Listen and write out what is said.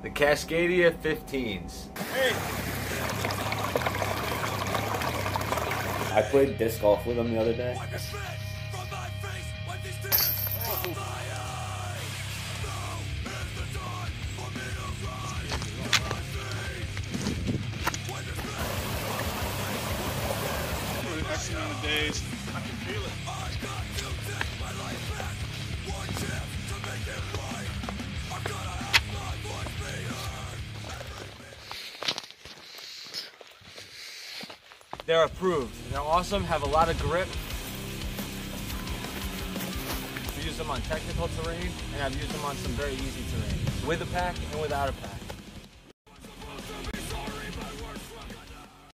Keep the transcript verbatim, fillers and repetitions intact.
The Cascadia fifteens. Hey. I played disc golf with them the other day. X amount of days. I can feel it. They're approved. They're awesome, have a lot of grip. We use them on technical terrain, and I've used them on some very easy terrain, with a pack and without a pack.